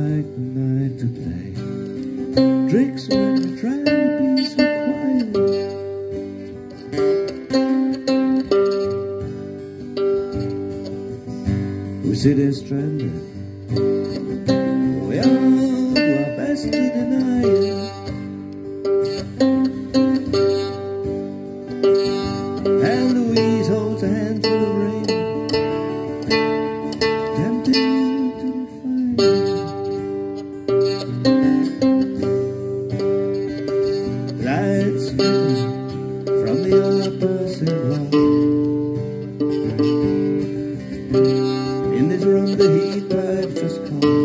like the night to play tricks when we're trying to be so quiet. We sit there stranded, we all do our best to deny it. And Louise holds a handful of rain, tempting you to find lights from the upper wall. In this room the heat pipe just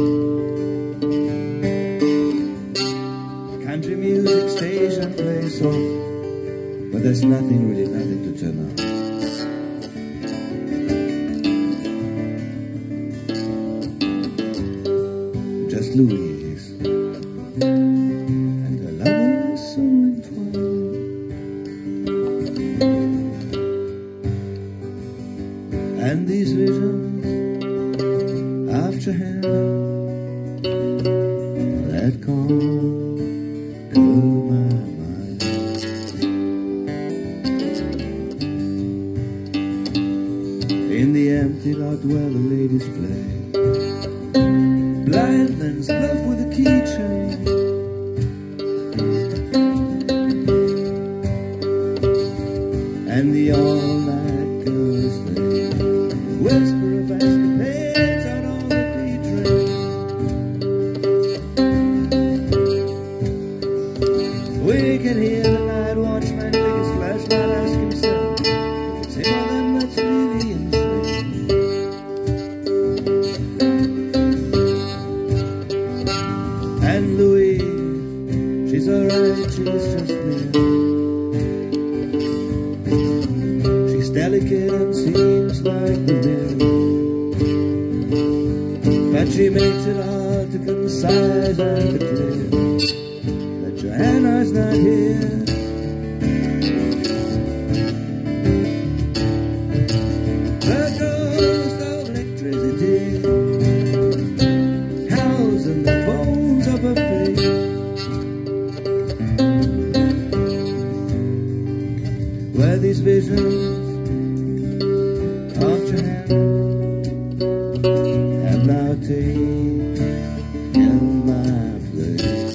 called. Country music station plays soft, but there's nothing, really nothing to turn on. Just Louise and her lover so entwined. And these visions after him that cool my mind. In the empty lot where the ladies play blind man's love with a keychain. And the all-night girls, they whisper of escapades on all the D-train. We can hear the night watchman take his flashlight, ask himself if it's him or them that's really insane. And Louise, she's alright, she's just there. She's delicate and seems like the mirror, but she makes it hard to concise and declare that Joanna's not here. The ghost of electricity howls in the bones of her face. Where these visions of Joanna have now taken my place.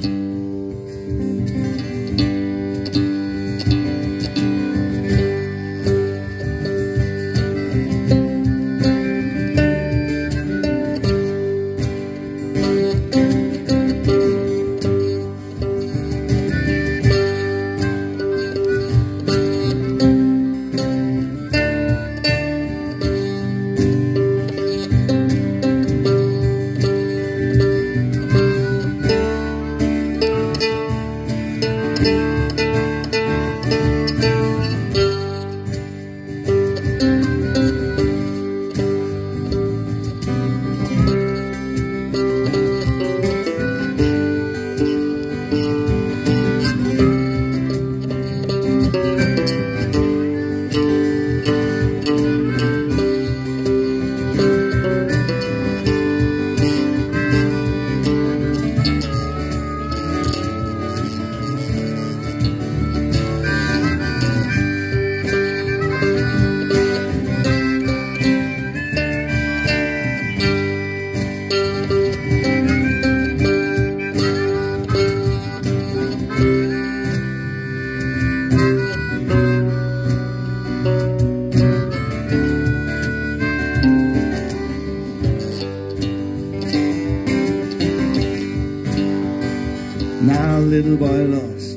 Now little boy lost,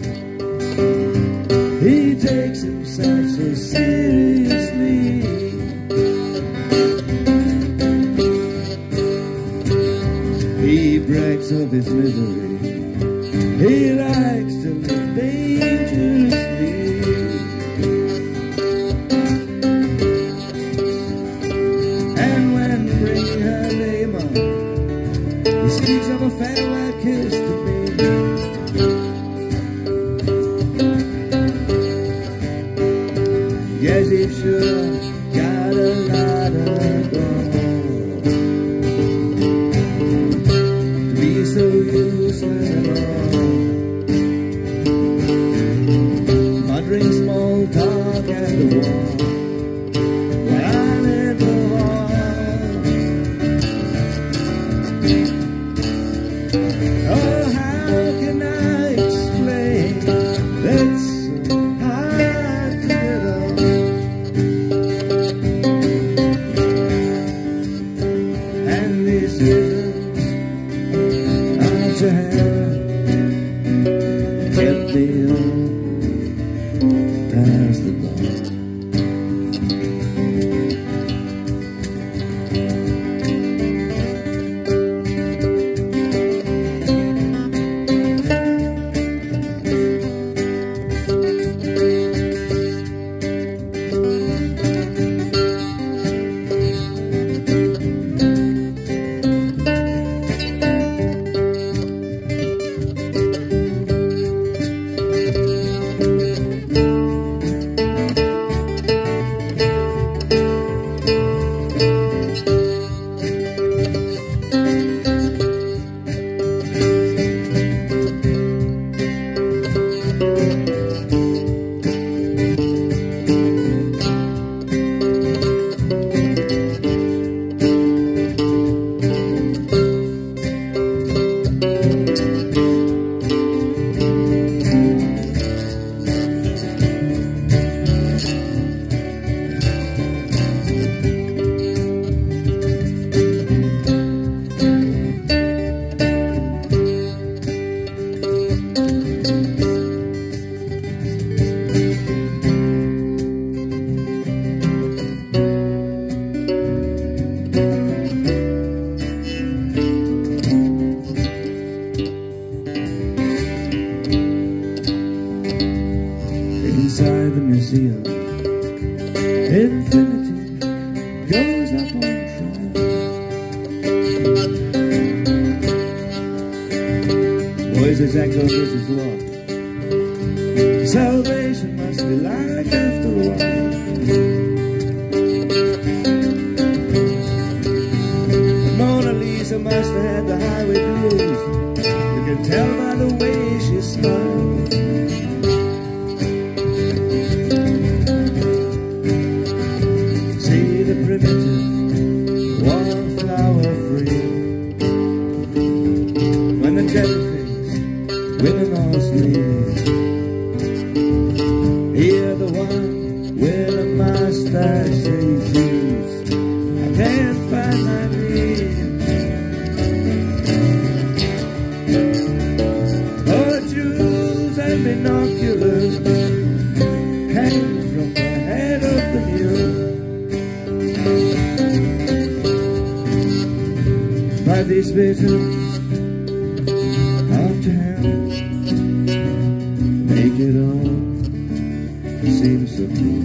he takes himself so seriously. He brags of his misery, he likes to live dangerously. And when bringing her name up, he speaks of a farewell kiss to me. Yes, he sure got a lot of gold. Oh, how can I explain? It's so hard to get on. And these visions of your hair kept me on past the dawn. Inside the museum, infinity goes up on trial. Voices echo Mrs. Law. Salvation must be like after a while. Mona Lisa must have had the highway blues. You can tell by the way she smiles. See the primitive wallflower free. When the jellyfish women all sleep, hear the one with a mustache say shoes. I can't find my need. Oh, jewels and binoculars hang from the head of the mule. By these visions of town, make it all seem so true.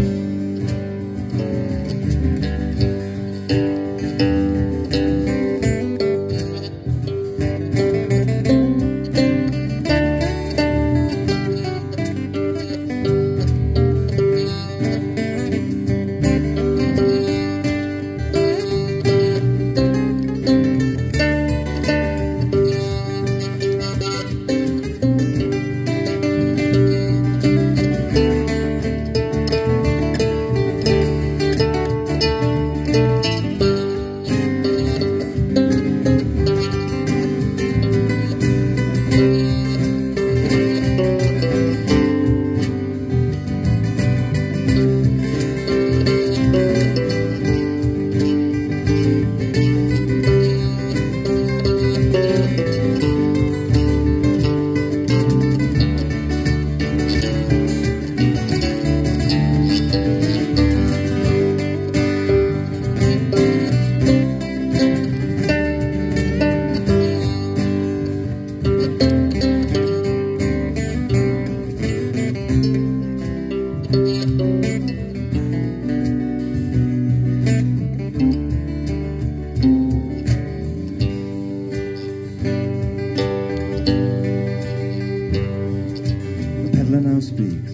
Now speaks.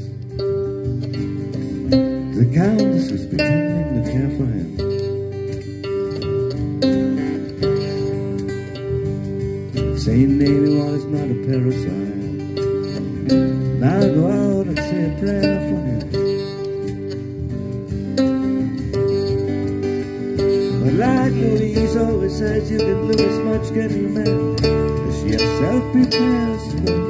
The Countess is pretending to care for him. Saying Navy Wall is not a parasite. Now go out and say a prayer for him. But like Louise always says, you can lose much getting mad. she herself prepares to go.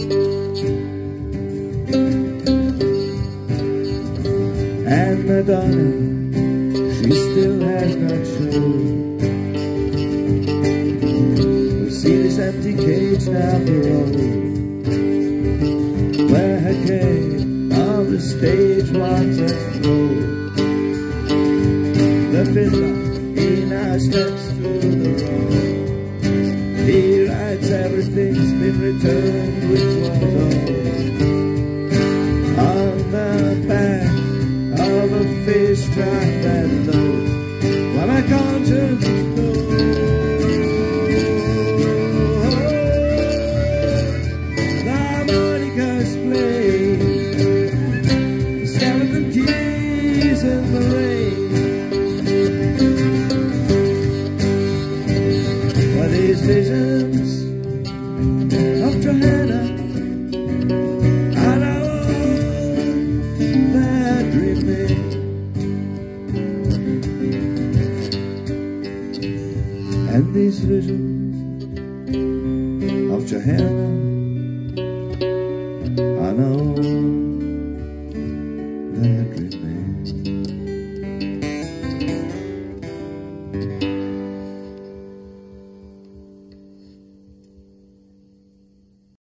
And Madonna, she still has not shown. We see this empty cage down the road, where her cave on the stage wants us through. The fiddler, he now steps through the road. He writes everything's been returned which was old on the back of a fish trap that floats, while my conscience is blue. The harmonicas play, the skeleton keys in the rain. But these visions of Johanna are all that remain. And these visions of Johanna